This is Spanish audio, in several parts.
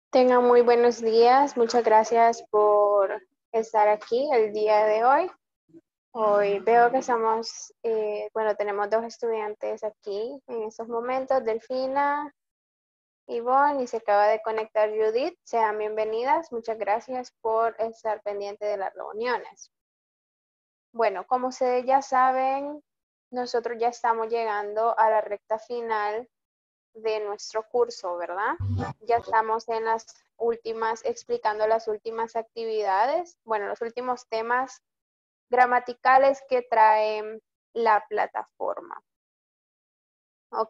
Tengan muy buenos días. Muchas gracias por estar aquí el día de hoy. Hoy veo que somos, tenemos dos estudiantes aquí en estos momentos, Delfina, Ivonne, y se acaba de conectar Judith. Sean bienvenidas. Muchas gracias por estar pendiente de las reuniones. Bueno, como ustedes ya saben, nosotros ya estamos llegando a la recta final de nuestro curso, ¿verdad? Ya estamos en las últimas, explicando las últimas actividades, bueno, los últimos temas gramaticales que trae la plataforma. Ok.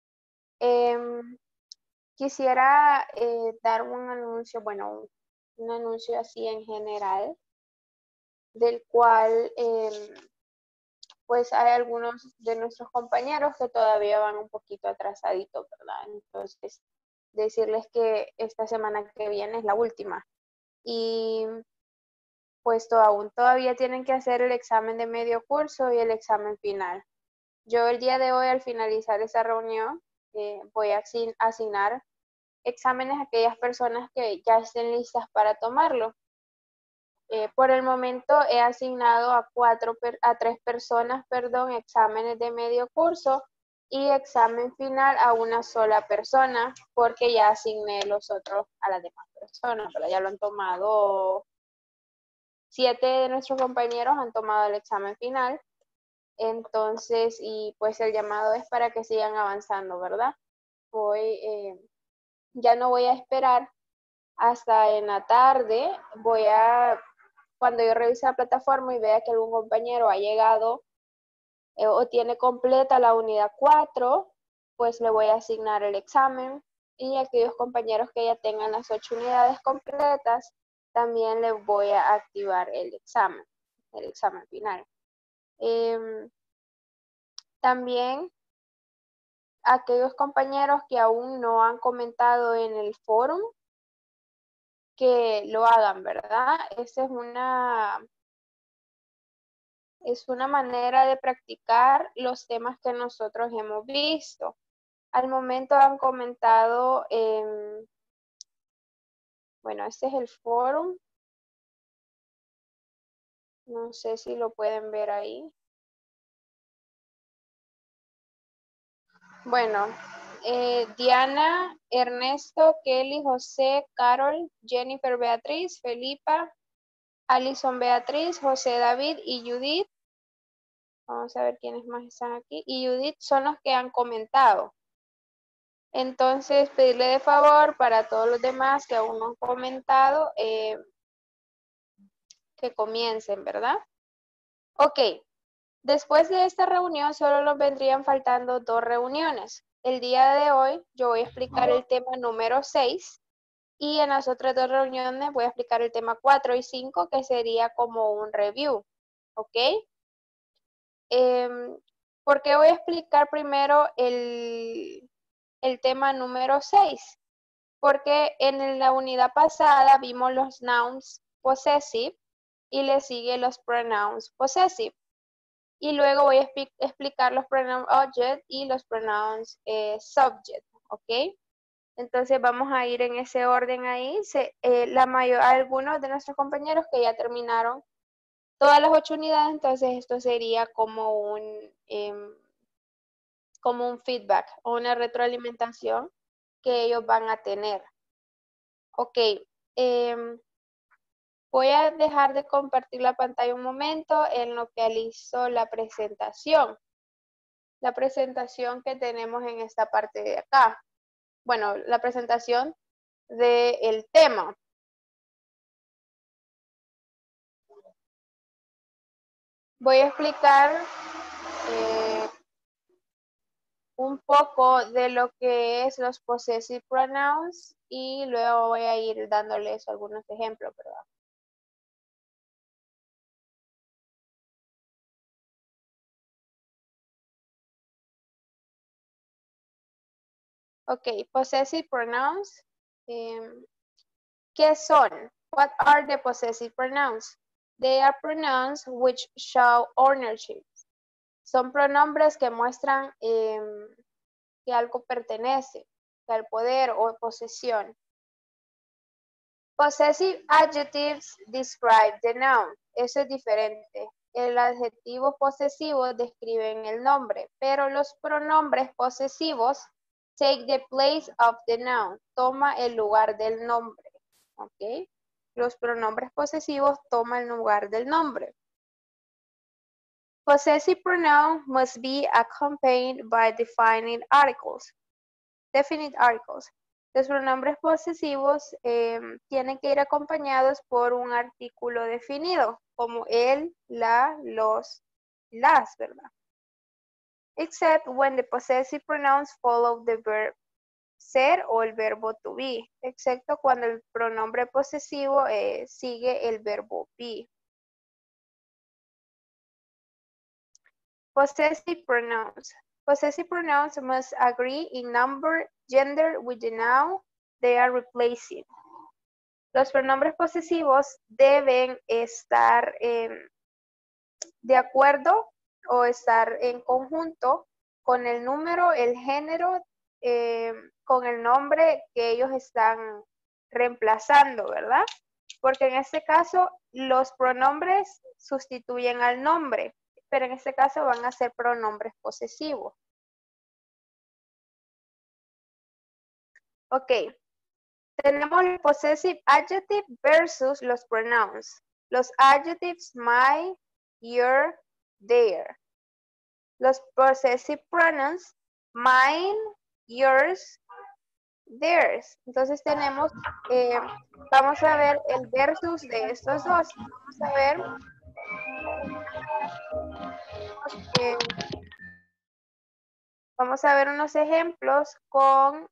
Quisiera dar un anuncio, bueno, un anuncio así en general, del cual pues hay algunos de nuestros compañeros que todavía van un poquito atrasaditos, ¿verdad? Entonces, decirles que esta semana que viene es la última y pues aún todavía tienen que hacer el examen de medio curso y el examen final. Yo el día de hoy, al finalizar esa reunión, voy a asignar exámenes a aquellas personas que ya estén listas para tomarlo. Por el momento he asignado a 3 personas, exámenes de medio curso y examen final a una sola persona, porque ya asigné los otros a las demás personas, pero ya lo han tomado. 7 de nuestros compañeros han tomado el examen final, entonces, y pues el llamado es para que sigan avanzando, ¿verdad? Hoy ya no voy a esperar hasta en la tarde, cuando yo revise la plataforma y vea que algún compañero ha llegado o tiene completa la unidad 4, pues le voy a asignar el examen, y aquellos compañeros que ya tengan las 8 unidades completas, también les voy a activar el examen final. También aquellos compañeros que aún no han comentado en el foro, que lo hagan, ¿verdad? Esa es una manera de practicar los temas que nosotros hemos visto. Al momento han comentado, bueno, este es el foro. No sé si lo pueden ver ahí. Bueno, Diana, Ernesto, Kelly, José, Carol, Jennifer, Beatriz, Felipa, Alison, Beatriz, José, David y Judith. Vamos a ver quiénes más están aquí. Y Judith son los que han comentado. Entonces, pedirle de favor para todos los demás que aún no han comentado, que comiencen, ¿verdad? Ok. Después de esta reunión solo nos vendrían faltando 2 reuniones. El día de hoy yo voy a explicar el tema número 6 y en las otras 2 reuniones voy a explicar el tema 4 y 5, que sería como un review. ¿Ok? ¿Por qué voy a explicar primero el tema número 6? Porque en la unidad pasada vimos los nouns possessive y le sigue los pronouns possessive. Y luego voy a explicar los pronouns object y los pronouns subject, ¿ok? Entonces vamos a ir en ese orden ahí. Algunos de nuestros compañeros que ya terminaron todas las 8 unidades, entonces esto sería como un feedback o una retroalimentación que ellos van a tener. Ok, voy a dejar de compartir la pantalla un momento en lo que alisto la presentación. La presentación que tenemos en esta parte de acá. Bueno, la presentación del tema. Voy a explicar un poco de lo que es los possessive pronouns y luego voy a ir dándoles algunos ejemplos, ¿verdad? Ok, possessive pronouns. ¿Qué son? What are the possessive pronouns? They are pronouns which show ownership. Son pronombres que muestran que algo pertenece, al poder o posesión. Possessive adjectives describe the noun. Eso es diferente. El adjetivo posesivo describen el nombre, pero los pronombres posesivos take the place of the noun. Toma el lugar del nombre. ¿Ok? Los pronombres posesivos toman el lugar del nombre. Possessive pronoun must be accompanied by definite articles. Definite articles. Los pronombres posesivos tienen que ir acompañados por un artículo definido, como el, la, los, las, ¿verdad? Except when the possessive pronouns follow the verb ser o el verbo to be, excepto cuando el pronombre posesivo sigue el verbo be. Possessive pronouns. Possessive pronouns must agree in number, gender with the noun they are replacing. Los pronombres posesivos deben estar de acuerdo o estar en conjunto con el número, el género, con el nombre que ellos están reemplazando, ¿verdad? Porque en este caso los pronombres sustituyen al nombre, pero en este caso van a ser pronombres posesivos. Ok, tenemos el possessive adjective versus los pronouns. Los adjectives my, your, their. Los possessive pronouns mine, yours, theirs. Entonces tenemos, vamos a ver el versus de estos dos. Vamos a ver unos ejemplos con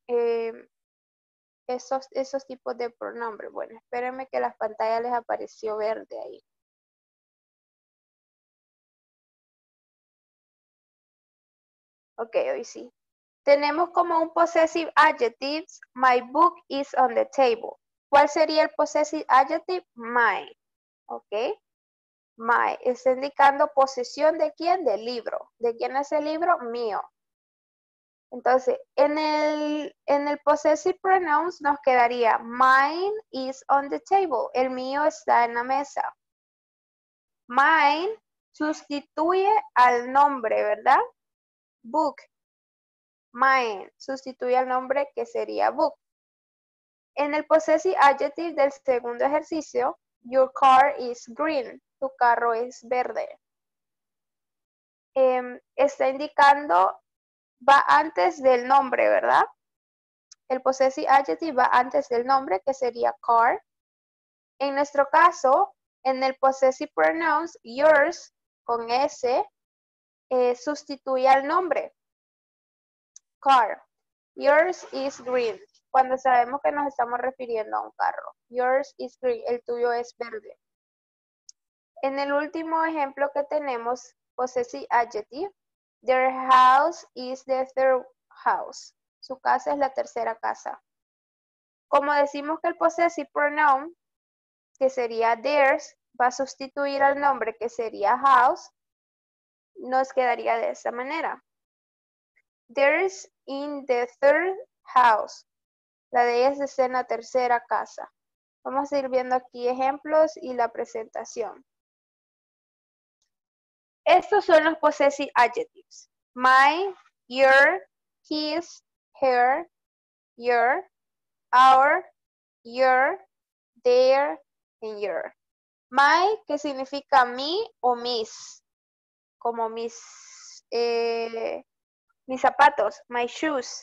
esos tipos de pronombres. Bueno, espérenme que la pantalla les apareció verde ahí. Ok, hoy sí. Tenemos como un possessive adjective, my book is on the table. ¿Cuál sería el possessive adjective? My. Ok. My. Está indicando posesión de quién? Del libro. ¿De quién es el libro? Mío. Entonces, en el possessive pronouns nos quedaría mine is on the table. El mío está en la mesa. Mine sustituye al nombre, ¿verdad? Book. Mine sustituye al nombre que sería book. En el possessive adjective del segundo ejercicio, your car is green. Tu carro es verde. Está indicando, va antes del nombre, ¿verdad? El possessive adjective va antes del nombre, que sería car. En nuestro caso, en el possessive pronouns, yours, con S, sustituye al nombre. Car. Yours is green. Cuando sabemos que nos estamos refiriendo a un carro. Yours is green. El tuyo es verde. En el último ejemplo que tenemos, possessive adjective, their house is the third house. Su casa es la tercera casa. Como decimos que el possessive pronoun, que sería theirs, va a sustituir al nombre que sería house, nos quedaría de esta manera. Theirs in the third house. La de ellas está en la tercera casa. Vamos a ir viendo aquí ejemplos y la presentación. Estos son los possessive adjectives. My, your, his, her, your, our, your, their, and your. My, que significa mi o mis, como mis zapatos, my shoes.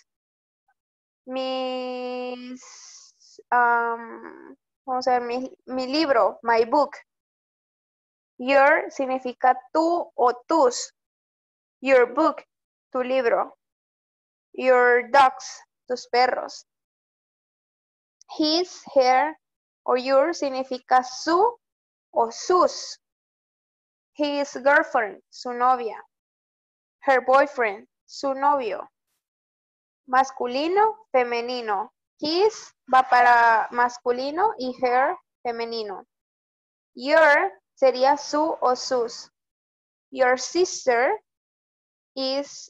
Mis, vamos a ver, mi libro, my book. Your significa tú o tus. Your book, tu libro. Your dogs, tus perros. His, her o your significa su o sus. His girlfriend, su novia. Her boyfriend, su novio. Masculino, femenino. His va para masculino y her femenino. Your sería su o sus. Your sister is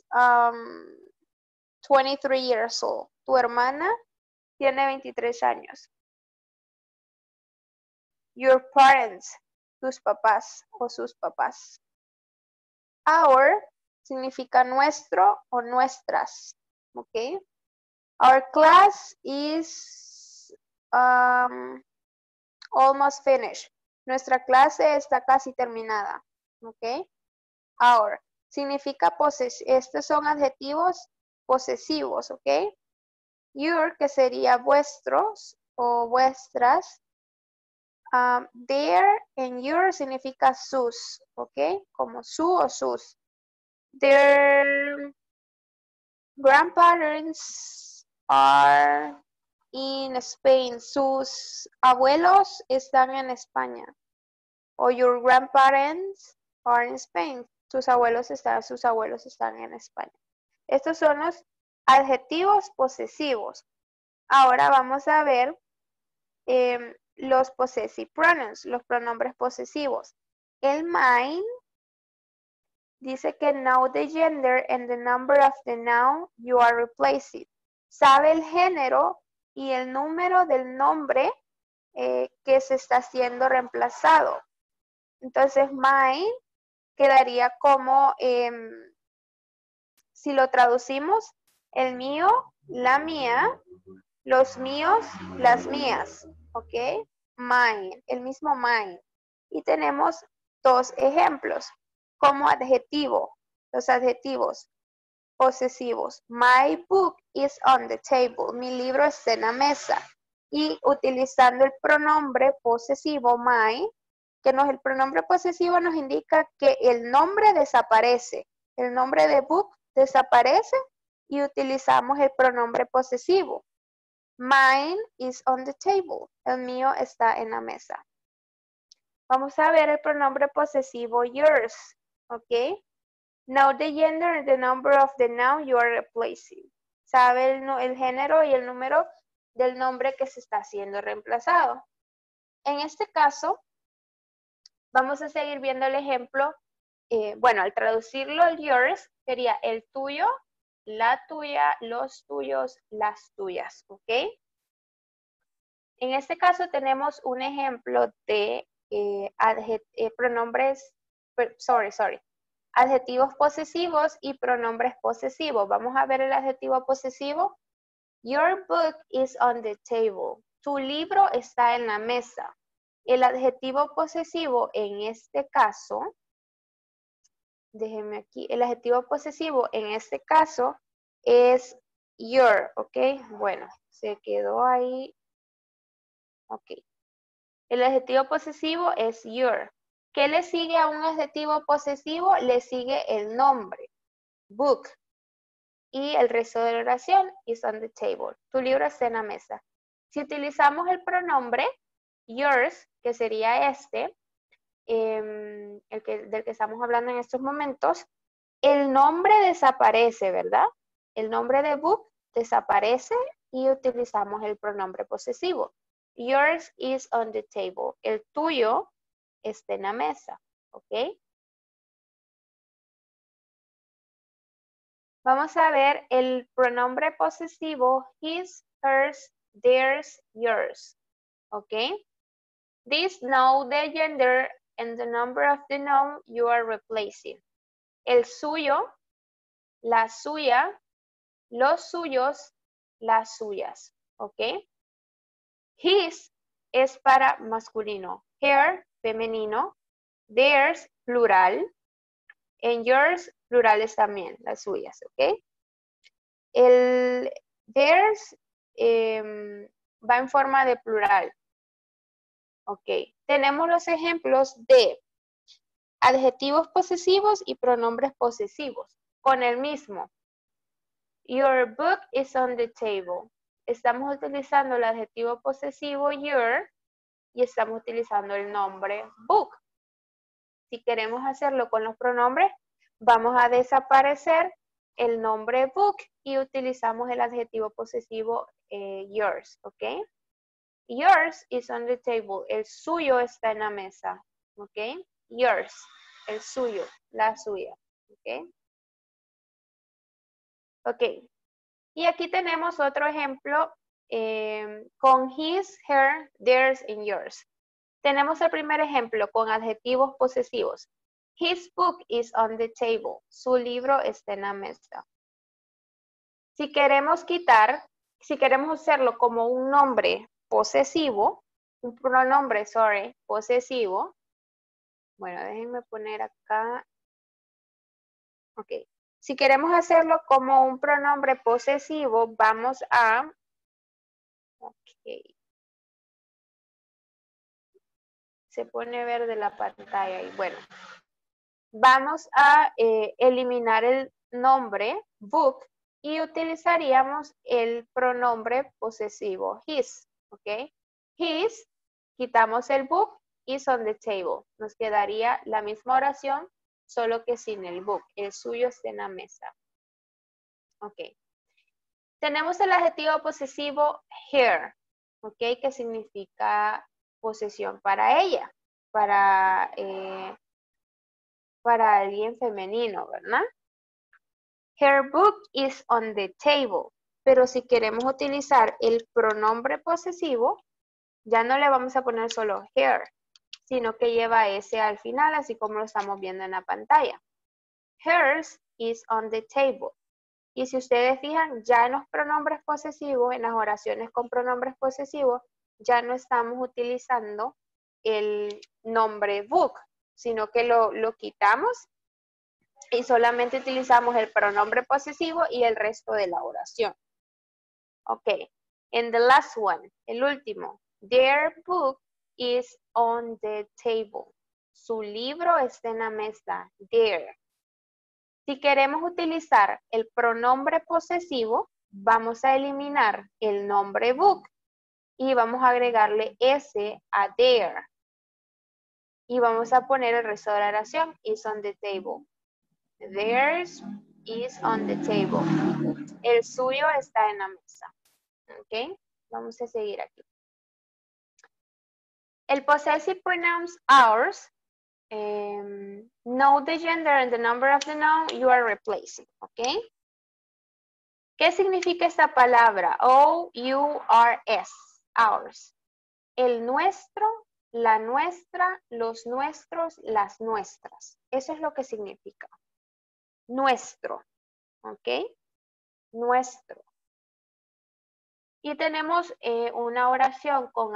23 years old. Tu hermana tiene 23 años. Your parents, tus papás o sus papás. Our significa nuestro o nuestras. Okay. Our class is almost finished. Nuestra clase está casi terminada. Okay. Our significa estos son adjetivos posesivos. Okay. Your, que sería vuestros o vuestras. Their and your significa sus, ¿ok? Como su o sus. Their grandparents are in Spain. Sus abuelos están en España. O your grandparents are in Spain. Sus abuelos están en España. Estos son los adjetivos posesivos. Ahora vamos a ver los possessive pronouns, los pronombres posesivos. El mine dice que know the gender and the number of the noun you are replacing. Sabe el género y el número del nombre que se está siendo reemplazado. Entonces, mine quedaría como, si lo traducimos, el mío, la mía, los míos, las mías. ¿Ok? Mine, el mismo mine. Y tenemos dos ejemplos como adjetivo. Los adjetivos posesivos. My book is on the table. Mi libro está en la mesa. Y utilizando el pronombre posesivo my, que no es el pronombre posesivo, nos indica que el nombre desaparece. El nombre de book desaparece y utilizamos el pronombre posesivo. Mine is on the table. El mío está en la mesa. Vamos a ver el pronombre posesivo yours. ¿Ok? Know the gender and the number of the noun you are replacing. Sabe el género y el número del nombre que se está siendo reemplazado. En este caso, vamos a seguir viendo el ejemplo. Bueno, al traducirlo, el yours sería el tuyo, la tuya, los tuyos, las tuyas. ¿Ok? En este caso tenemos un ejemplo de adjetivos posesivos y pronombres posesivos. Vamos a ver el adjetivo posesivo. Your book is on the table. Tu libro está en la mesa. El adjetivo posesivo en este caso, déjenme aquí, el adjetivo posesivo en este caso es your, ¿ok? Bueno, se quedó ahí. Ok. El adjetivo posesivo es your. ¿Qué le sigue a un adjetivo posesivo? Le sigue el nombre, book. Y el resto de la oración is on the table. Tu libro está en la mesa. Si utilizamos el pronombre yours, que sería este, del que estamos hablando en estos momentos, el nombre desaparece, ¿verdad? El nombre de book desaparece y utilizamos el pronombre posesivo. Yours is on the table. El tuyo está en la mesa, ¿ok? Vamos a ver el pronombre posesivo his, hers, theirs, yours, ¿ok? This know the gender and the number of the noun you are replacing. El suyo, la suya, los suyos, las suyas, ¿ok? His es para masculino, her, femenino, theirs, plural, and yours, plurales también, las suyas, ¿ok? El theirs va en forma de plural, ¿ok? Tenemos los ejemplos de adjetivos posesivos y pronombres posesivos, con el mismo. Your book is on the table. Estamos utilizando el adjetivo posesivo your y estamos utilizando el nombre book. Si queremos hacerlo con los pronombres, vamos a desaparecer el nombre book y utilizamos el adjetivo posesivo yours, ¿ok? Yours is on the table. El suyo está en la mesa, ¿ok? Yours, el suyo, la suya, ¿ok? Ok. Y aquí tenemos otro ejemplo con his, her, theirs, and yours. Tenemos el primer ejemplo con adjetivos posesivos. His book is on the table. Su libro está en la mesa. Si queremos hacerlo como un nombre posesivo, un pronombre, posesivo. Bueno, déjenme poner acá. Ok. Si queremos hacerlo como un pronombre posesivo, vamos a... Ok. Se pone verde la pantalla y bueno. Vamos a eliminar el nombre book y utilizaríamos el pronombre posesivo his, ¿ok? His, quitamos el book, is on the table. Nos quedaría la misma oración, solo que sin el book. El suyo está en la mesa. Ok. Tenemos el adjetivo posesivo her, ¿ok? Que significa posesión para ella, para alguien femenino, ¿verdad? Her book is on the table. Pero si queremos utilizar el pronombre posesivo, ya no le vamos a poner solo her, sino que lleva S al final, así como lo estamos viendo en la pantalla. Hers is on the table. Y si ustedes fijan, ya en los pronombres posesivos, en las oraciones con pronombres posesivos, ya no estamos utilizando el nombre book, sino que lo quitamos y solamente utilizamos el pronombre posesivo y el resto de la oración. Ok. And the last one, el último. Their book is on the table. Su libro está en la mesa. Their. Si queremos utilizar el pronombre posesivo, vamos a eliminar el nombre book y vamos a agregarle S a their. Y vamos a poner el resto de la oración, is on the table. Theirs is on the table. El suyo está en la mesa. ¿Ok? Vamos a seguir aquí. El possessive pronouns ours, know the gender and the number of the noun you are replacing. ¿Ok? ¿Qué significa esta palabra? O-U-R-S. Ours. El nuestro, la nuestra, los nuestros, las nuestras. Eso es lo que significa. Nuestro. ¿Ok? Nuestro. Y tenemos una oración con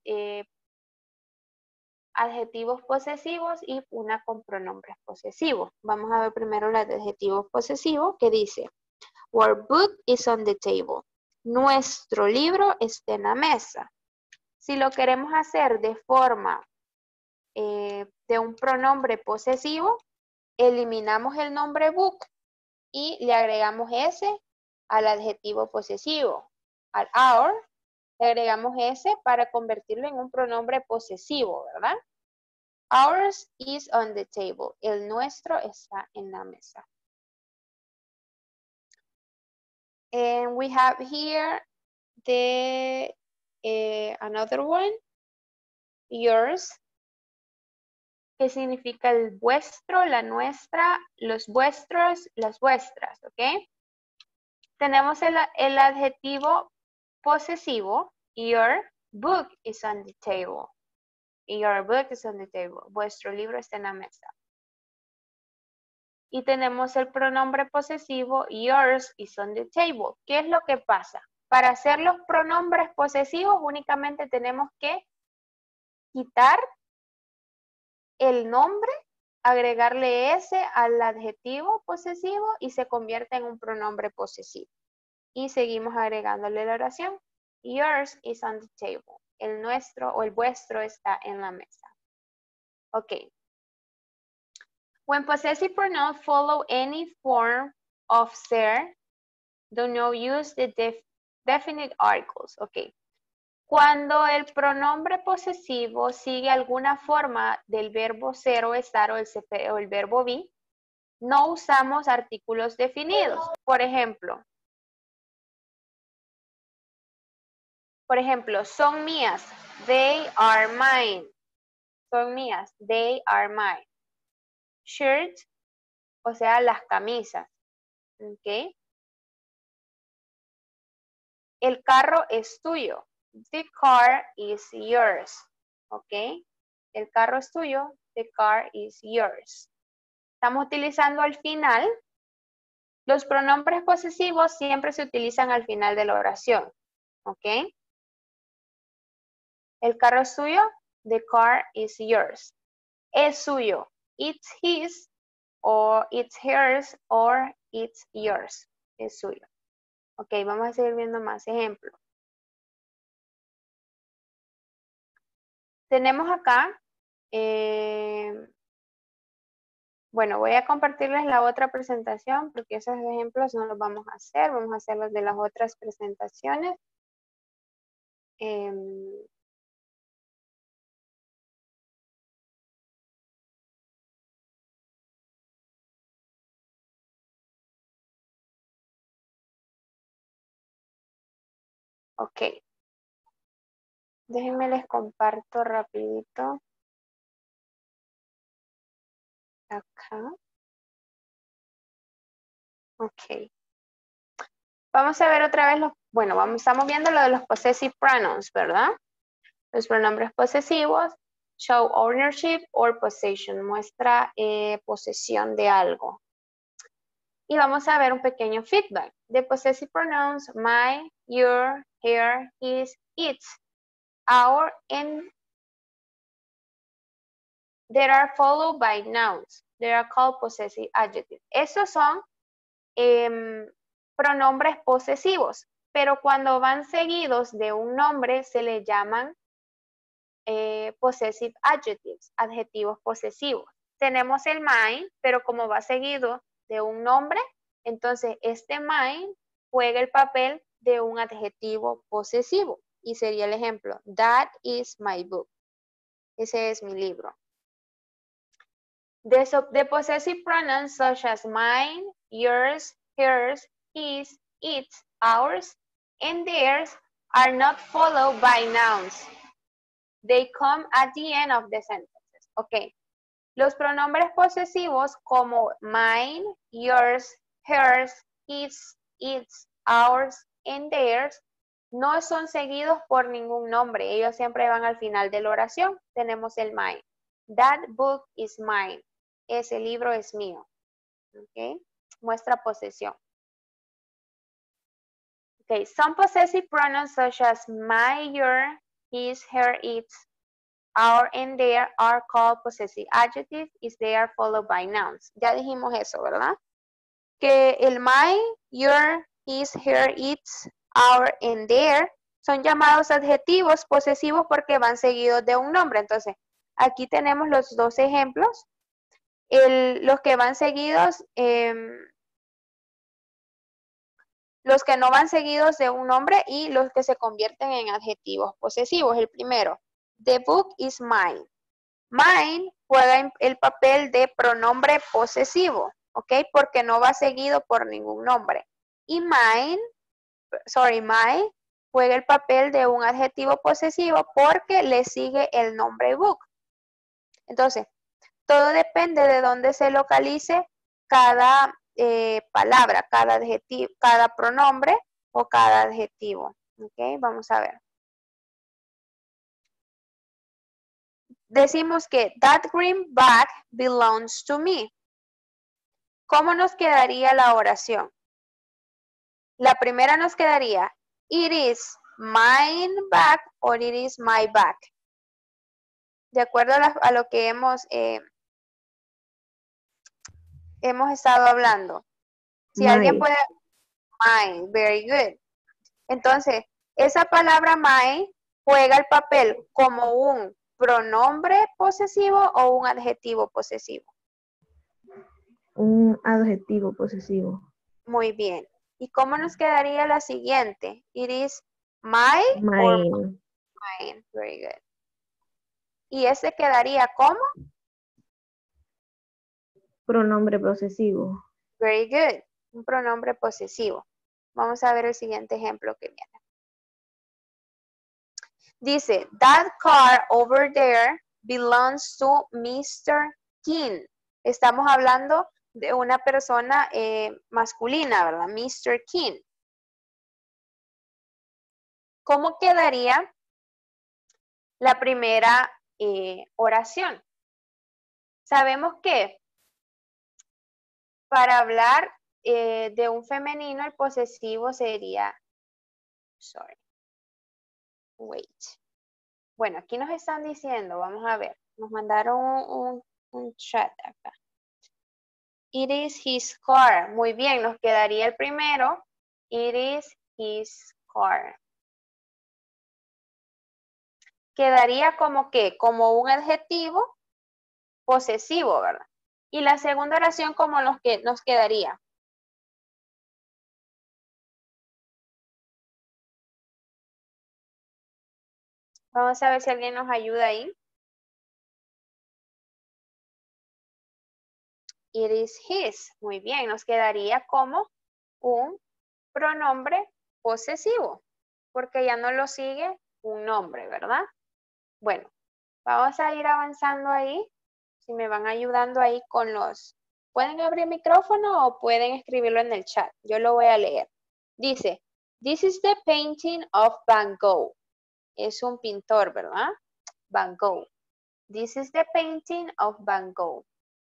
adjetivos posesivos y una con pronombres posesivos. Vamos a ver primero el adjetivo posesivo que dice, our book is on the table. Nuestro libro está en la mesa. Si lo queremos hacer de forma de un pronombre posesivo, eliminamos el nombre book y le agregamos S al adjetivo posesivo. Al our le agregamos S para convertirlo en un pronombre posesivo, ¿verdad? Ours is on the table. El nuestro está en la mesa. And we have here the another one, yours, que significa el vuestro, la nuestra, los vuestros, las vuestras, ¿ok? Tenemos el adjetivo posesivo, your book is on the table. Your book is on the table. Vuestro libro está en la mesa. Y tenemos el pronombre posesivo, yours is on the table. ¿Qué es lo que pasa? Para hacer los pronombres posesivos únicamente tenemos que quitar el nombre, agregarle S al adjetivo posesivo y se convierte en un pronombre posesivo. Y seguimos agregándole la oración. Yours is on the table. El nuestro o el vuestro está en la mesa. Ok. When possessive pronouns follow any form of ser, do not use the definite articles. Ok. Cuando el pronombre posesivo sigue alguna forma del verbo ser o estar o el verbo be, no usamos artículos definidos. Por ejemplo, son mías. They are mine. Son mías. They are mine. Shirt, o sea, las camisas. ¿Ok? El carro es tuyo. The car is yours. ¿ok? El carro es tuyo, the car is yours. Estamos utilizando al final. Los pronombres posesivos siempre se utilizan al final de la oración, ¿ok? El carro es suyo, the car is yours. Es suyo, it's his, or it's hers, or it's yours. Es suyo. Ok, vamos a seguir viendo más ejemplos. Tenemos acá, bueno, voy a compartirles la otra presentación porque esos ejemplos no los vamos a hacer. Vamos a hacer los de las otras presentaciones. Ok. Déjenme les comparto rapidito. Acá. Ok. Vamos a ver otra vez estamos viendo lo de los possessive pronouns, ¿verdad? Los pronombres posesivos, show ownership or possession, muestra posesión de algo. Y vamos a ver un pequeño feedback. The possessive pronouns my, your, her, his, its, our, and they are followed by nouns. They are called possessive adjectives. Esos son pronombres posesivos, pero cuando van seguidos de un nombre se le llaman possessive adjectives, adjetivos posesivos. Tenemos el mine, pero como va seguido de un nombre, entonces este mine juega el papel de un adjetivo posesivo. Y sería el ejemplo, that is my book. Ese es mi libro. The possessive pronouns such as mine, yours, hers, his, its, ours, and theirs are not followed by nouns. They come at the end of the sentences. Ok. Los pronombres posesivos como mine, yours, hers, his, its, ours, and theirs no son seguidos por ningún nombre. Ellos siempre van al final de la oración. Tenemos el mine. That book is mine. Ese libro es mío. Ok. Muestra posesión. Okay. Some possessive pronouns such as my, your, his, her, its, our, and their are called possessive adjectives if they are followed by nouns. Ya dijimos eso, ¿verdad? Que el my, your, his, her, its, our, and their son llamados adjetivos posesivos porque van seguidos de un nombre. Entonces, aquí tenemos los dos ejemplos. Los que van seguidos, los que no van seguidos de un nombre y los que se convierten en adjetivos posesivos. El primero, the book is mine. Mine juega el papel de pronombre posesivo, ¿ok? Porque no va seguido por ningún nombre. Y my juega el papel de un adjetivo posesivo porque le sigue el nombre book. Entonces, todo depende de dónde se localice cada palabra, cada adjetivo, cada pronombre o cada adjetivo. ¿Ok? Vamos a ver. Decimos que that green bag belongs to me. ¿Cómo nos quedaría la oración? La primera nos quedaría, it is mine bag or it is my bag. De acuerdo a lo que hemos estado hablando. Si alguien puede, mine, very good. Entonces, esa palabra mine juega el papel como un pronombre posesivo o un adjetivo posesivo. Un adjetivo posesivo. Muy bien. ¿Y cómo nos quedaría la siguiente? It is my or mine. Very good. ¿Y ese quedaría como? Pronombre posesivo. Very good. Un pronombre posesivo. Vamos a ver el siguiente ejemplo que viene. Dice, that car over there belongs to Mr. King. Estamos hablando de una persona masculina, ¿verdad? Mr. King. ¿Cómo quedaría la primera oración. Sabemos que para hablar de un femenino, el posesivo sería, wait. Bueno, aquí nos están diciendo, vamos a ver, nos mandaron un chat acá. It is his car. Muy bien, nos quedaría el primero. It is his car. Quedaría como que, como un adjetivo posesivo, ¿verdad? Y la segunda oración como los que nos quedaría. Vamos a ver si alguien nos ayuda ahí. It is his. Muy bien, nos quedaría como un pronombre posesivo, porque ya no lo sigue un nombre, ¿verdad? Bueno, vamos a ir avanzando ahí. Si me van ayudando ahí con los... ¿Pueden abrir el micrófono o pueden escribirlo en el chat? Yo lo voy a leer. Dice, this is the painting of Van Gogh. Es un pintor, ¿verdad? Van Gogh. This is the painting of Van Gogh.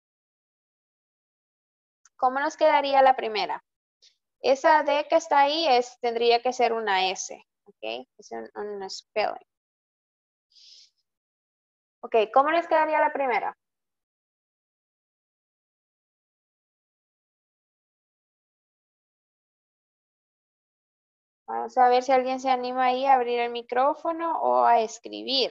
¿Cómo nos quedaría la primera? Esa D que está ahí tendría que ser una S. ¿Ok? Es un spelling. Ok, ¿cómo nos quedaría la primera? Vamos a ver si alguien se anima ahí a abrir el micrófono o a escribir.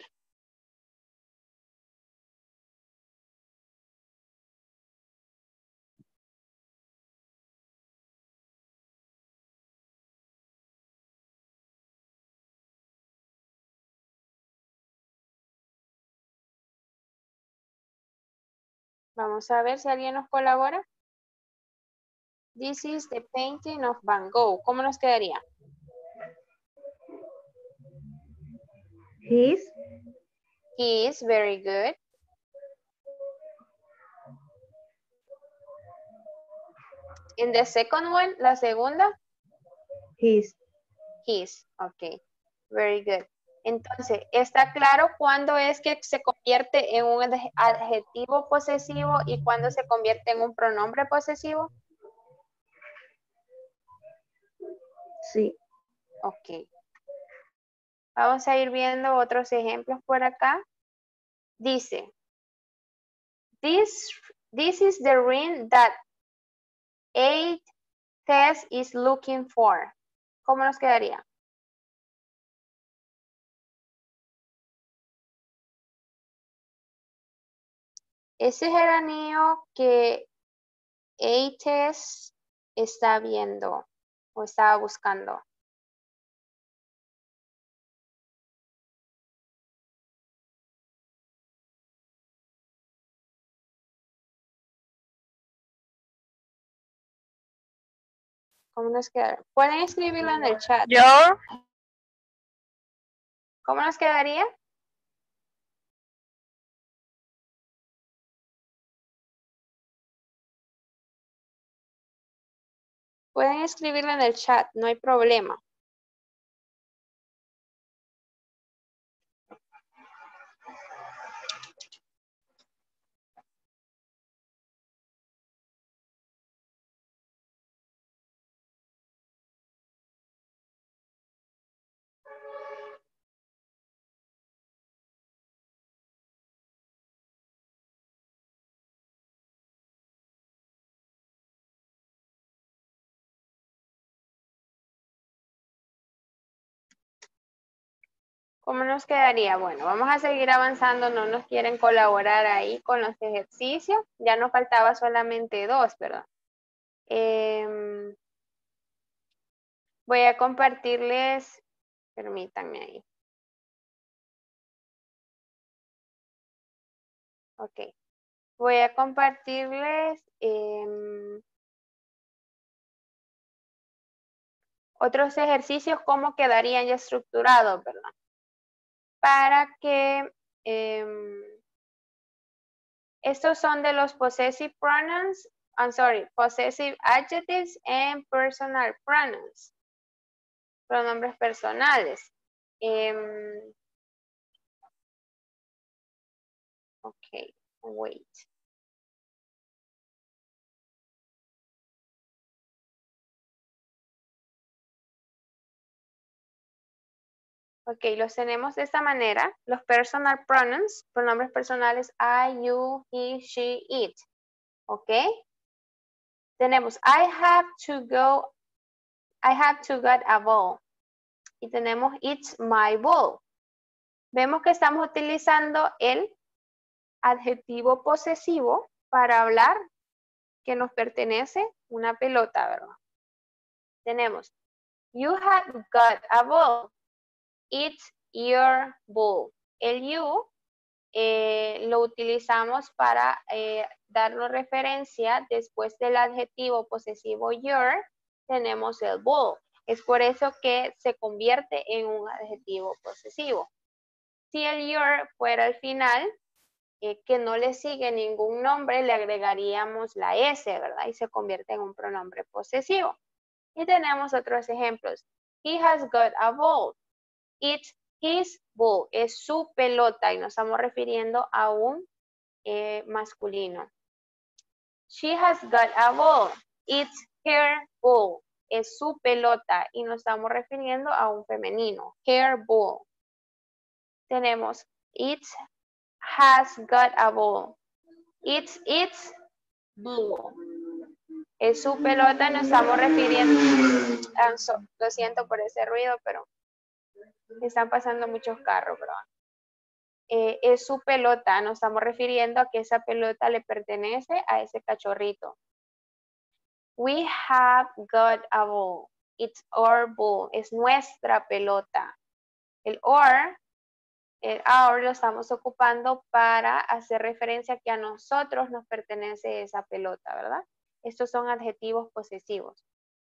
Vamos a ver si alguien nos colabora. This is the painting of Van Gogh. ¿Cómo nos quedaría? His. His, very good. In the second one, la segunda. His. His, ok. Very good. Entonces, ¿está claro cuándo es que se convierte en un adjetivo posesivo y cuándo se convierte en un pronombre posesivo? Sí. Ok. Vamos a ir viendo otros ejemplos por acá. Dice, this is the ring that Tess is looking for. ¿Cómo nos quedaría? Ese es el anillo que Tess está viendo o estaba buscando. ¿Cómo nos quedaría? Pueden escribirlo en el chat. Yo, ¿Cómo nos quedaría? Pueden escribirlo en el chat, no hay problema. ¿Cómo nos quedaría? Bueno, vamos a seguir avanzando. No nos quieren colaborar ahí con los ejercicios. Ya nos faltaba solamente 2, ¿verdad? Voy a compartirles, permítanme ahí. Ok. Voy a compartirles otros ejercicios, cómo quedarían ya estructurados, ¿verdad? Para que estos son de los possessive pronouns, possessive adjectives and personal pronouns. Pronombres personales. Ok, wait. Ok, los tenemos de esta manera. Los personal pronouns, pronombres personales I, you, he, she, it. Ok. Tenemos I have to get a ball. Y tenemos it's my ball. Vemos que estamos utilizando el adjetivo posesivo para hablar que nos pertenece una pelota, ¿verdad? Tenemos you have got a ball. It's your ball. El you lo utilizamos para darnos referencia después del adjetivo posesivo your, tenemos el ball. Es por eso que se convierte en un adjetivo posesivo. Si el your fuera al final, que no le sigue ningún nombre, le agregaríamos la S, ¿verdad? Y se convierte en un pronombre posesivo. Y tenemos otros ejemplos. He has got a ball. It's his ball. Es su pelota y nos estamos refiriendo a un masculino. She has got a ball. It's her ball. Es su pelota y nos estamos refiriendo a un femenino. Her ball. Tenemos it has got a ball. It's its ball. Es su pelota, nos estamos refiriendo. Lo siento por ese ruido, pero están pasando muchos carros, ¿verdad? Es su pelota, nos estamos refiriendo a que esa pelota le pertenece a ese cachorrito. We have got a ball. It's our ball. Es nuestra pelota. El our lo estamos ocupando para hacer referencia a que a nosotros nos pertenece esa pelota, ¿verdad? Estos son adjetivos posesivos.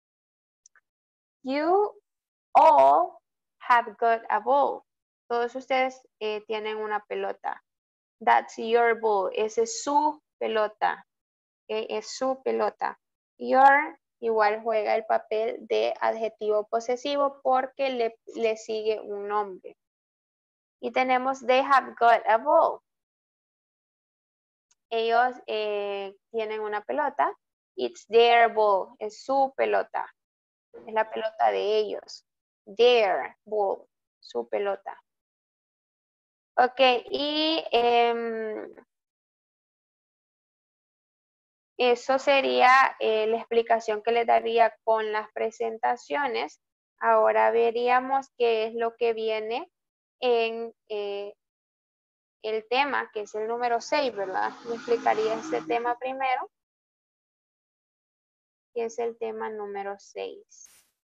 You all have got a ball. Todos ustedes tienen una pelota. That's your ball. Esa es su pelota. ¿Okay? Es su pelota. Your igual juega el papel de adjetivo posesivo porque le sigue un nombre. Y tenemos they have got a ball. Ellos tienen una pelota. It's their ball. Es su pelota. Es la pelota de ellos. Their ball. Su pelota. Ok, y eso sería la explicación que les daría con las presentaciones. Ahora veríamos qué es lo que viene en el tema, que es el número 6, ¿verdad? Me explicaría este tema primero, que es el tema número 6.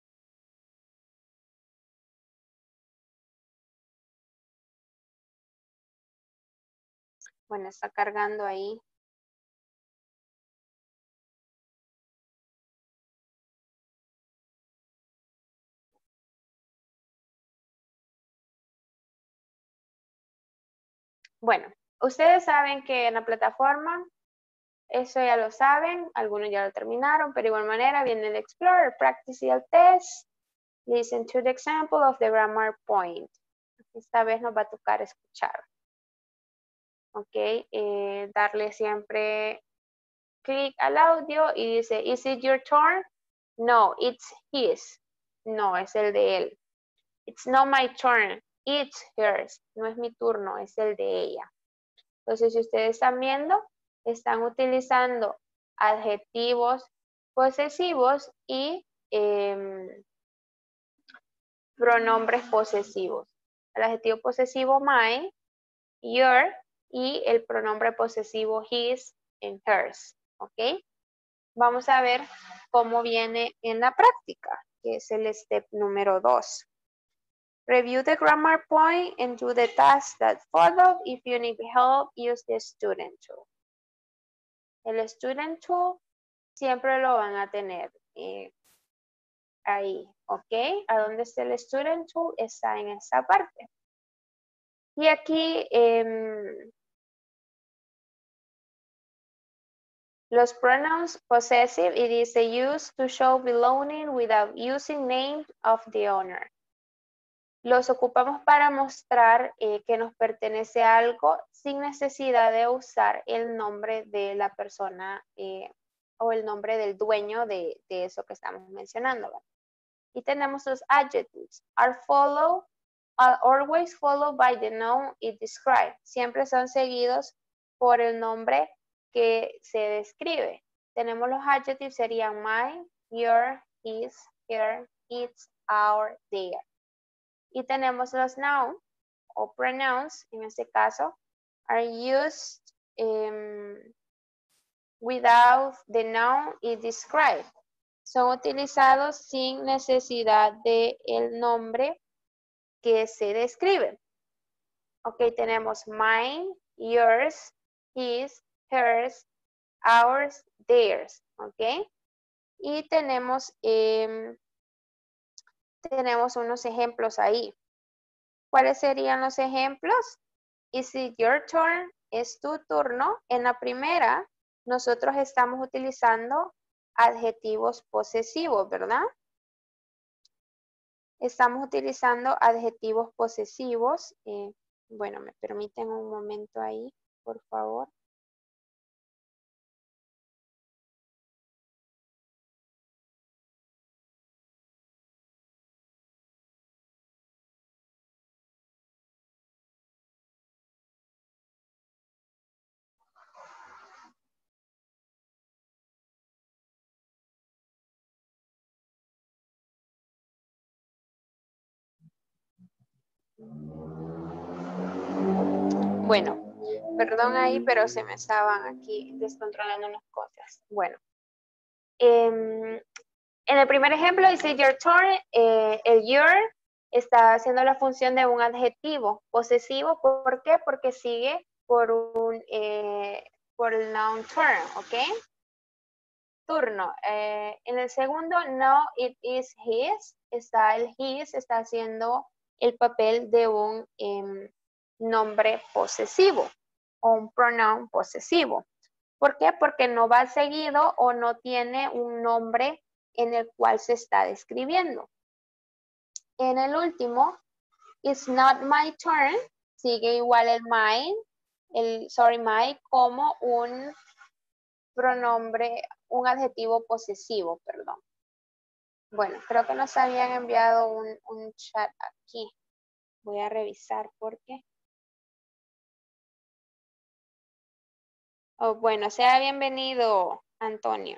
Bueno, está cargando ahí. Bueno, ustedes saben que en la plataforma, eso ya lo saben, algunos ya lo terminaron, pero de igual manera viene el Explorer, Practice y el Test. Listen to the example of the grammar point. Esta vez nos va a tocar escuchar. Ok, darle siempre clic al audio y dice, is it your turn? No, it's his. No, es el de él. It's not my turn. It's hers. No es mi turno, es el de ella. Entonces, si ustedes están viendo, están utilizando adjetivos posesivos y pronombres posesivos. El adjetivo posesivo my, your y el pronombre posesivo his and hers. ¿Ok? Vamos a ver cómo viene en la práctica, que es el step número 2. Review the grammar point and do the tasks that follow. If you need help, use the student tool. El student tool siempre lo van a tener ahí, ¿ok? A donde está el student tool está en esta parte. Y aquí los pronouns possessive, it is a use to show belonging without using name of the owner. Los ocupamos para mostrar que nos pertenece a algo sin necesidad de usar el nombre de la persona o el nombre del dueño de eso que estamos mencionando, ¿verdad? Y tenemos los adjectives. Are always followed by the noun it describes. Siempre son seguidos por el nombre que se describe. Tenemos los adjectives, serían my, your, his, her, its, our, their. Y tenemos los nouns o pronouns, en este caso, are used without the noun it describes. Son utilizados sin necesidad de el nombre que se describe. Ok, tenemos mine, yours, his, hers, ours, theirs. Ok. Y tenemos unos ejemplos ahí. ¿Cuáles serían los ejemplos? Is it your turn? Es tu turno. En la primera, nosotros estamos utilizando adjetivos posesivos, ¿verdad? Estamos utilizando adjetivos posesivos. Bueno, me permiten un momento ahí, por favor. Bueno, perdón ahí, pero se me estaban aquí descontrolando unas cosas. Bueno, en el primer ejemplo dice your turn, el your está haciendo la función de un adjetivo posesivo. ¿Por qué? Porque sigue por el noun turn, ¿ok? Turno. En el segundo, no, it is his. El his está haciendo el papel de un nombre posesivo o un pronoun posesivo. ¿Por qué? Porque no va seguido o no tiene un nombre en el cual se está describiendo. En el último, it's not my turn, sigue igual el mine, my, como un pronombre, un adjetivo posesivo, perdón. Bueno, creo que nos habían enviado un chat aquí. Voy a revisar por qué. Oh, bueno, sea bienvenido, Antonio.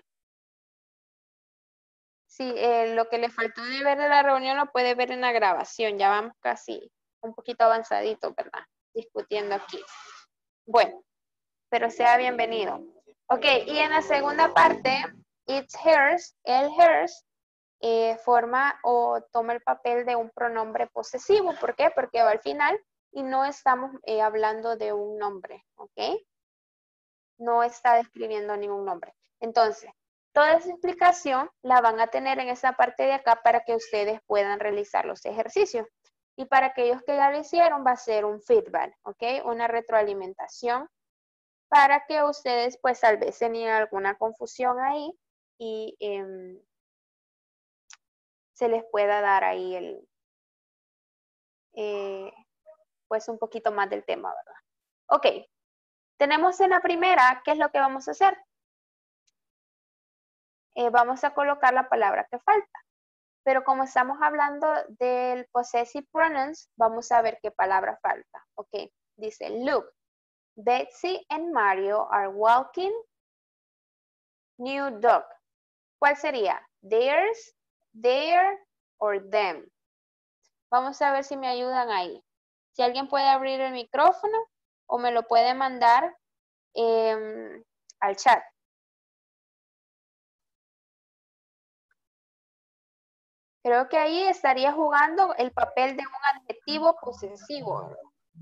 Sí, lo que le faltó de ver de la reunión lo puede ver en la grabación. Ya vamos casi un poquito avanzadito, ¿verdad? Discutiendo aquí. Bueno, pero sea bienvenido. Ok, y en la segunda parte, it's hers, el hers, forma o toma el papel de un pronombre posesivo. ¿Por qué? Porque va al final y no estamos hablando de un nombre, ¿ok? No está describiendo ningún nombre. Entonces, toda esa explicación la van a tener en esa parte de acá para que ustedes puedan realizar los ejercicios. Y para aquellos que ya lo hicieron, va a ser un feedback, ¿ok? Una retroalimentación para que ustedes, pues, tal vez tenían alguna confusión ahí y se les pueda dar ahí pues, un poquito más del tema, ¿verdad? Ok. Tenemos en la primera, ¿qué es lo que vamos a hacer? Vamos a colocar la palabra que falta. Pero como estamos hablando del possessive pronouns, vamos a ver qué palabra falta. Ok, dice, look, Betsy and Mario are walking new dog. ¿Cuál sería? Theirs, their, or them. Vamos a ver si me ayudan ahí. Si alguien puede abrir el micrófono o me lo puede mandar al chat. Creo que ahí estaría jugando el papel de un adjetivo posesivo.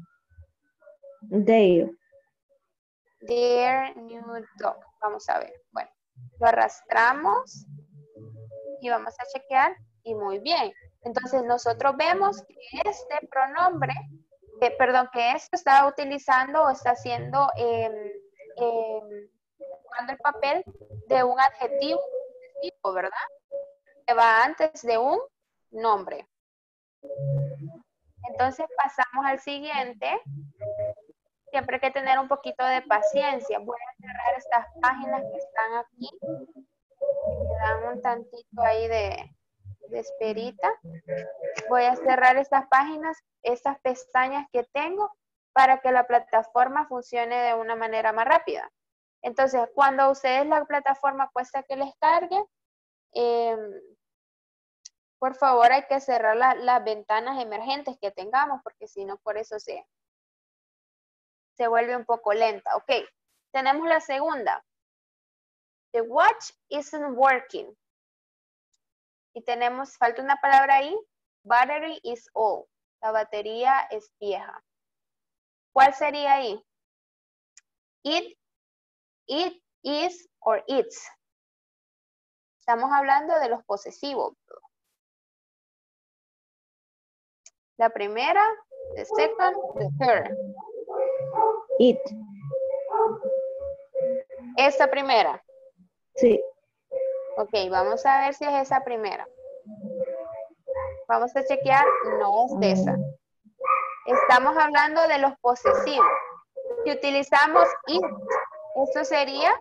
Their. Their new dog. Vamos a ver. Bueno, lo arrastramos y vamos a chequear. Y muy bien. Entonces nosotros vemos que este pronombre, que esto está utilizando o está haciendo, jugando el papel de un adjetivo posesivo, ¿verdad? Que va antes de un nombre. Entonces pasamos al siguiente. Siempre hay que tener un poquito de paciencia. Voy a cerrar estas páginas que están aquí. Me dan un tantito ahí de esperita. Voy a cerrar estas páginas, estas pestañas que tengo para que la plataforma funcione de una manera más rápida. Entonces, cuando a ustedes la plataforma cuesta que les cargue, por favor hay que cerrar las ventanas emergentes que tengamos, porque si no, por eso se vuelve un poco lenta. Ok, tenemos la segunda. The watch isn't working. Y tenemos, falta una palabra ahí, battery is old. La batería es vieja. ¿Cuál sería ahí? It is, or it's. Estamos hablando de los posesivos. La primera, the second, the third. It. Esta primera. Sí. Ok, vamos a ver si es esa primera. Vamos a chequear, no es esa. Estamos hablando de los posesivos. Si utilizamos it, esto sería,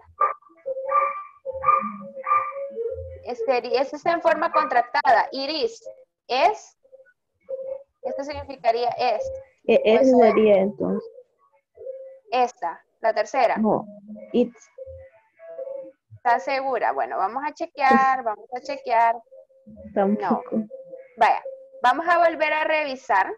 eso es en forma contractada. It is, es, esto significaría es. Ese sería entonces. Esta, la tercera. No, it. ¿Estás segura? Bueno, vamos a chequear, Tampoco. No. Vaya, vamos a volver a revisar.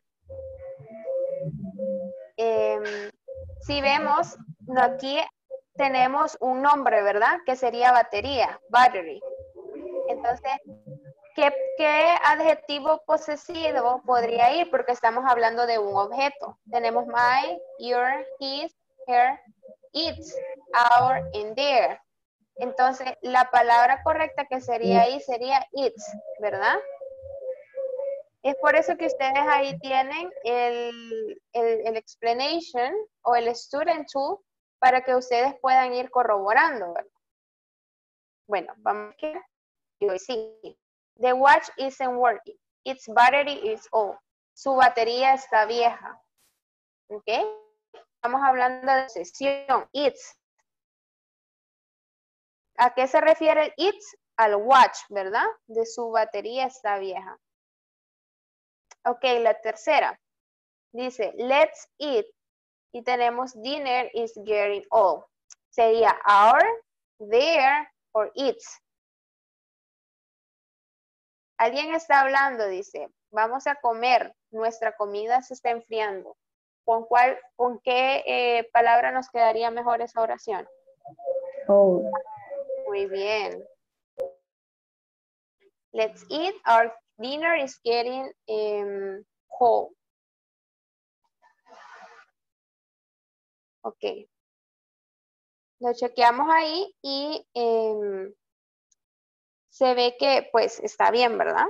Si vemos, aquí tenemos un nombre, ¿verdad? Que sería batería, battery. Entonces, ¿qué adjetivo posesivo podría ir? Porque estamos hablando de un objeto. Tenemos my, your, his, her, its, our, and their. Entonces, la palabra correcta que sería ahí sería its, ¿verdad? Es por eso que ustedes ahí tienen el explanation o el student tool para que ustedes puedan ir corroborando, ¿verdad? Bueno, vamos a ver. Sí. The watch isn't working. Its battery is old. Su batería está vieja. ¿Ok? Estamos hablando de sesión. It's. ¿A qué se refiere el it's? Al watch, ¿verdad? De su batería está vieja. Ok, la tercera. Dice, let's eat. Y tenemos dinner is getting old. Sería our, their, or its. Alguien está hablando, dice, vamos a comer. Nuestra comida se está enfriando. ¿Con qué palabra nos quedaría mejor esa oración? Oh. Muy bien. Let's eat. Our dinner is getting cold. Ok. Lo chequeamos ahí y se ve que pues está bien, ¿verdad?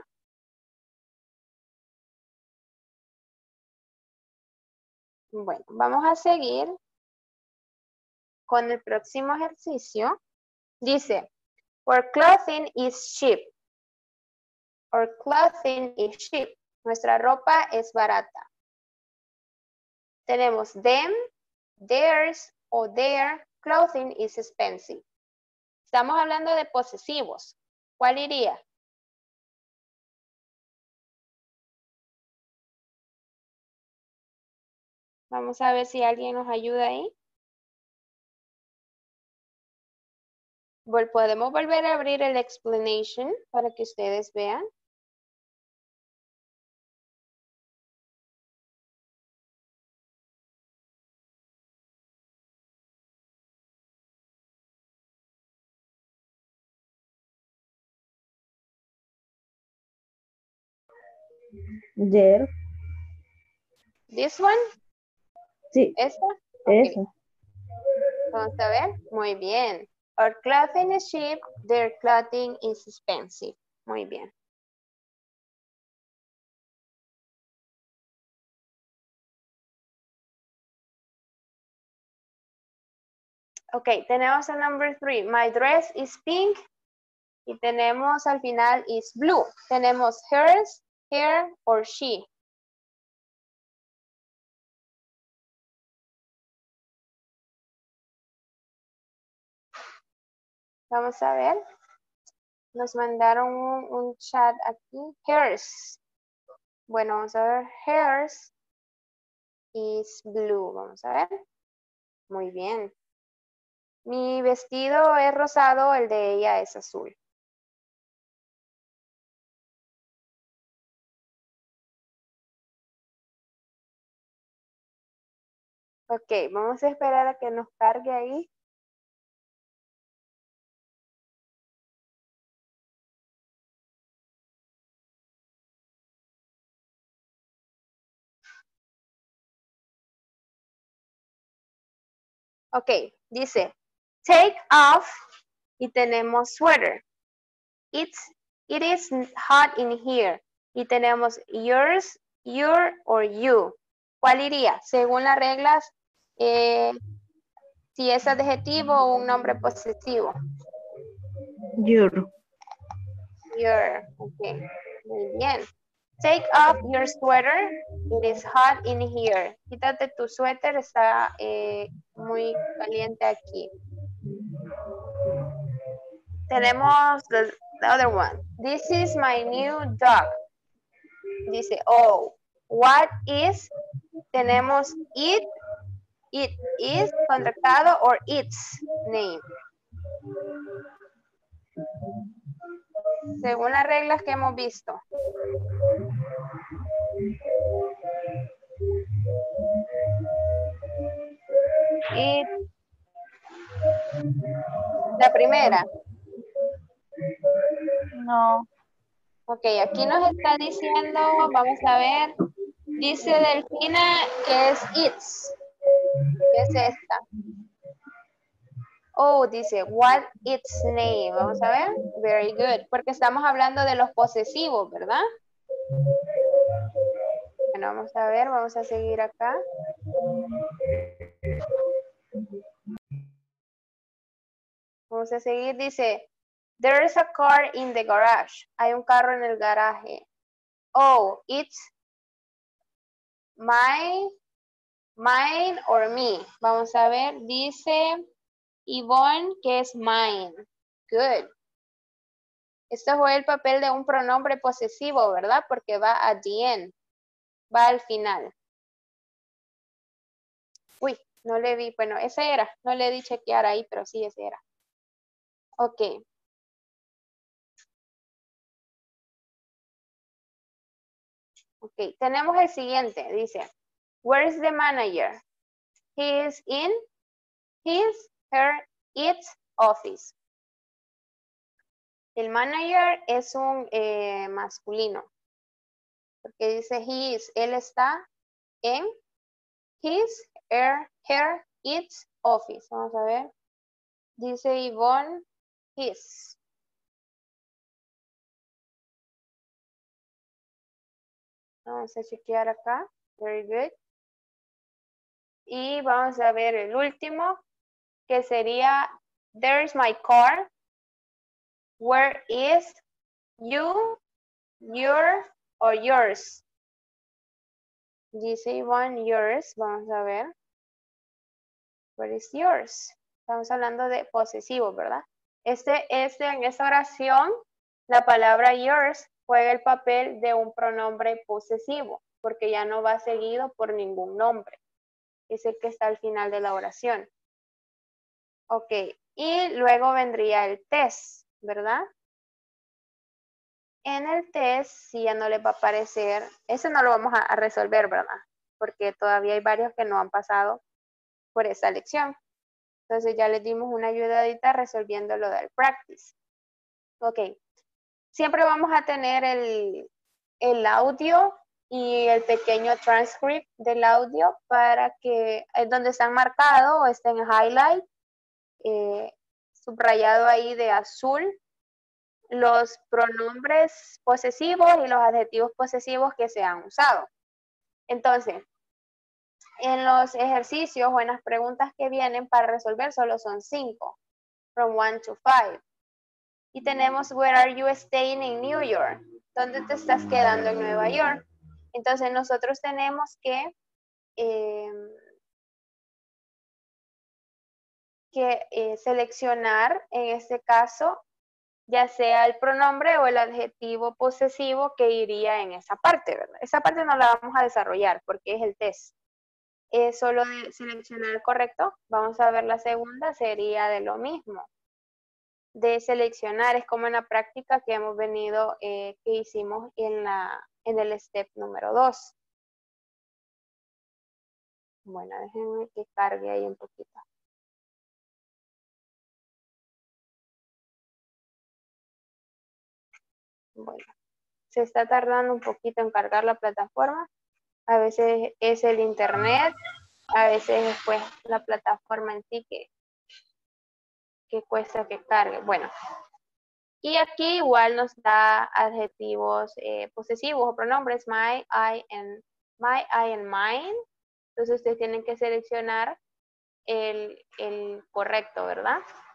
Bueno, vamos a seguir con el próximo ejercicio. Dice, our clothing is cheap. Our clothing is cheap. Nuestra ropa es barata. Tenemos them, theirs o their clothing is expensive. Estamos hablando de posesivos. ¿Cuál iría? Vamos a ver si alguien nos ayuda ahí. Podemos volver a abrir el explanation para que ustedes vean. There. This one. Sí. ¿Esta? Okay. Esa. Vamos a ver. Muy bien. Our clothing is cheap. Their clothing is expensive. Muy bien. Ok, tenemos el number 3. My dress is pink. Y tenemos al final is blue. Tenemos hers, her, or she. Vamos a ver. Nos mandaron un chat aquí. Hers. Bueno, vamos a ver. Hers is blue. Vamos a ver. Muy bien. Mi vestido es rosado, el de ella es azul. Ok, vamos a esperar a que nos cargue ahí. Ok, dice, take off y tenemos sweater. It is hot in here. Y tenemos yours, your or you. ¿Cuál iría? Según las reglas, si es adjetivo o un nombre posesivo. Your. Your, ok, muy bien. Take off your sweater. It is hot in here. Quítate tu suéter, está muy caliente aquí. Tenemos the other one. This is my new dog. Dice, oh, what is? Tenemos it is contractado or its name. Según las reglas que hemos visto. It, la primera. No. Ok, aquí nos está diciendo, vamos a ver, dice Delfina que es its. ¿Qué es esta? Oh, dice, what its name. Vamos a ver. Very good. Porque estamos hablando de los posesivos, ¿verdad? Bueno, vamos a ver, vamos a seguir acá. Vamos a seguir, dice, there is a car in the garage. Hay un carro en el garaje. Oh, it's mine or me. Vamos a ver, dice Yvonne que es mine. Good. Esto fue el papel de un pronombre posesivo, ¿verdad? Porque va at the end. Va al final. Uy, no le vi. Bueno, ese era. No le di chequear ahí, pero sí, ese era. Ok. Ok, tenemos el siguiente. Dice, where is the manager? He is in his, her, its office. El manager es un masculino. Porque dice he is, él está en his, her, its office. Vamos a ver. Dice Yvonne, his. Vamos a chequear acá. Very good. Y vamos a ver el último, que sería, there's my car. Where is you, your, or yours? Dice Ivonne, yours. Vamos a ver. Where is yours? Estamos hablando de posesivo, ¿verdad? En esta oración, la palabra yours juega el papel de un pronombre posesivo, porque ya no va seguido por ningún nombre. Es el que está al final de la oración. Ok, y luego vendría el test, ¿verdad? En el test, si ya no les va a aparecer, ese no lo vamos a resolver, ¿verdad? Porque todavía hay varios que no han pasado por esa lección. Entonces ya les dimos una ayudadita resolviendo lo del practice. Ok, siempre vamos a tener el audio y el pequeño transcript del audio para que donde están marcados o estén en highlight, subrayado ahí de azul, los pronombres posesivos y los adjetivos posesivos que se han usado. Entonces, en los ejercicios o en las preguntas que vienen para resolver solo son 5, from 1 to 5. Y tenemos, where are you staying in New York? ¿Dónde te estás quedando en Nueva York? Entonces nosotros tenemos que que seleccionar en este caso ya sea el pronombre o el adjetivo posesivo que iría en esa parte, ¿verdad? Esa parte no la vamos a desarrollar porque es el test. Es solo de seleccionar el correcto. Vamos a ver la segunda, sería de lo mismo. De seleccionar, es como en la práctica que hemos venido, que hicimos en el step número 2. Bueno, déjenme que cargue ahí un poquito. Bueno, se está tardando un poquito en cargar la plataforma. A veces es el internet, a veces es pues la plataforma en sí que cuesta que cargue. Bueno, y aquí igual nos da adjetivos posesivos o pronombres my, I, and mine. Entonces ustedes tienen que seleccionar el correcto, ¿verdad?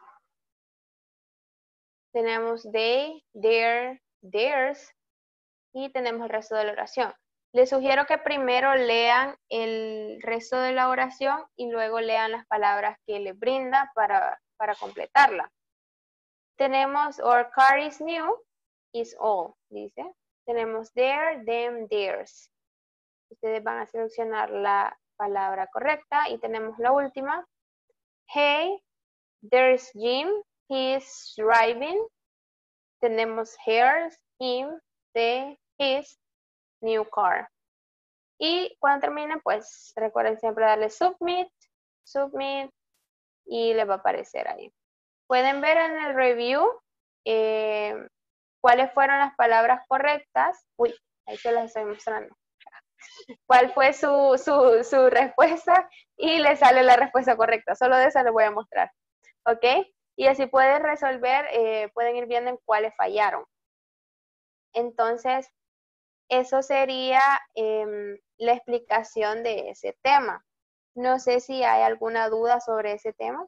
Tenemos they, their, theirs y tenemos el resto de la oración. Les sugiero que primero lean el resto de la oración y luego lean las palabras que les brinda para completarla. Tenemos our car is new, is all, dice. Tenemos their, them, theirs. Ustedes van a seleccionar la palabra correcta y tenemos la última. Hey, there's Jim, he's driving. Tenemos hers, him, the, his, new car. Y cuando terminen, pues recuerden siempre darle submit, submit y les va a aparecer ahí. Pueden ver en el review cuáles fueron las palabras correctas. Uy, ahí se las estoy mostrando. ¿Cuál fue su respuesta? Y le sale la respuesta correcta. Solo de esa les voy a mostrar. ¿Ok? Y así pueden resolver, pueden ir viendo en cuáles fallaron. Entonces, eso sería la explicación de ese tema. No sé si hay alguna duda sobre ese tema.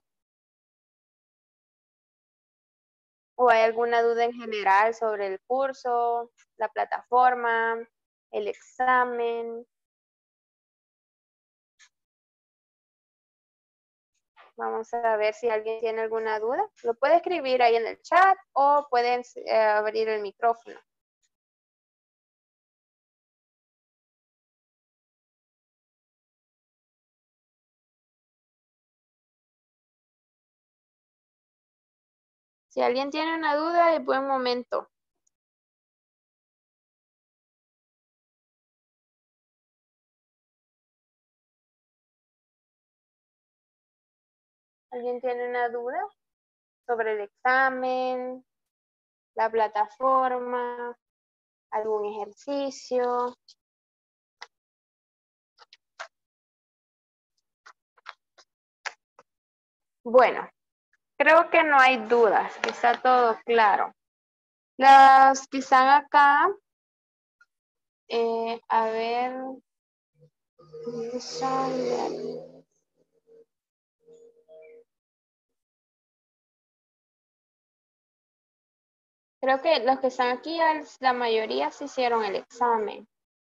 ¿O hay alguna duda en general sobre el curso, la plataforma, el examen? Vamos a ver si alguien tiene alguna duda. Lo puede escribir ahí en el chat o pueden abrir el micrófono. Si alguien tiene una duda, es buen momento. ¿Alguien tiene una duda sobre el examen, la plataforma, algún ejercicio? Bueno, creo que no hay dudas, que está todo claro. Las que están acá, a ver, creo que los que están aquí, la mayoría se hicieron el examen.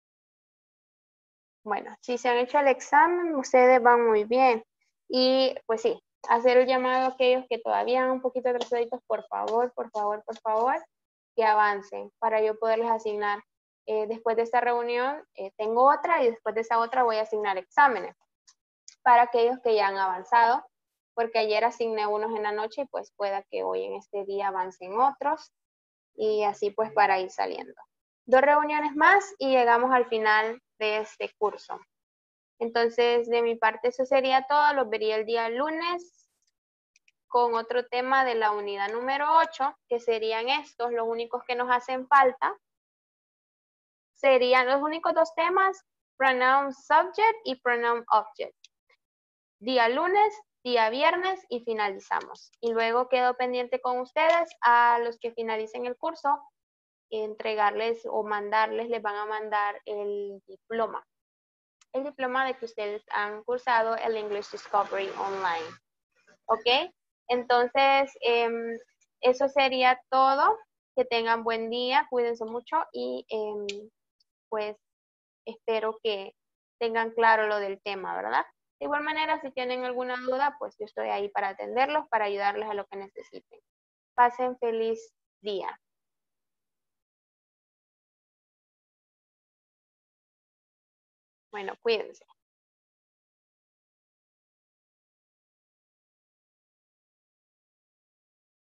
Bueno, si se han hecho el examen, ustedes van muy bien. Y pues sí, hacer el llamado a aquellos que todavía han un poquito atrasaditos, por favor, que avancen para yo poderles asignar. Después de esta reunión, tengo otra y después de esa otra voy a asignar exámenes para aquellos que ya han avanzado, porque ayer asigné unos en la noche y pues pueda que hoy en este día avancen otros y así pues para ir saliendo. 2 reuniones más y llegamos al final de este curso. Entonces, de mi parte eso sería todo. Los vería el día lunes con otro tema de la unidad número 8, que serían estos, los únicos que nos hacen falta. Serían los únicos 2 temas, pronoun subject y pronoun object. Día lunes, día viernes y finalizamos. Y luego quedo pendiente con ustedes a los que finalicen el curso, entregarles o mandarles, les van a mandar el diploma. El diploma de que ustedes han cursado el English Discovery Online. ¿Ok? Entonces, eso sería todo. Que tengan buen día, cuídense mucho y pues espero que tengan claro lo del tema, ¿verdad? De igual manera, si tienen alguna duda, pues yo estoy ahí para atenderlos, para ayudarles a lo que necesiten. Pasen feliz día. Bueno, cuídense.